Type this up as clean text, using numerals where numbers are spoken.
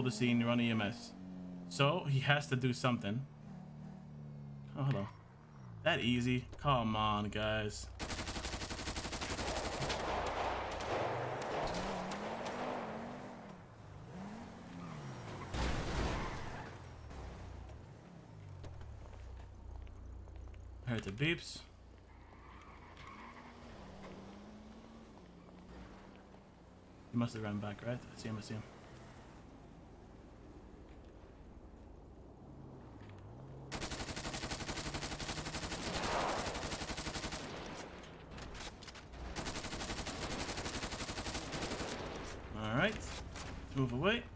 the scene, run EMS. So he has to do something. Oh, hello. That easy? Come on, guys. I heard the beeps. He must have ran back, right? I see him, I see him. Alright, let's move away.